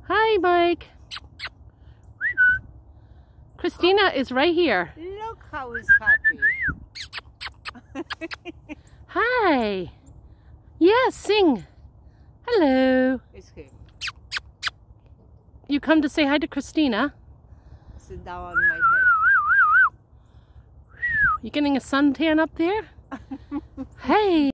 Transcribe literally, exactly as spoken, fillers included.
Hi, Mike. Christina is right here. Look how he's happy. Hi. Yes, sing. Hello. It's him. You come to say hi to Christina. Sit down on my head. You getting a suntan up there? Hey.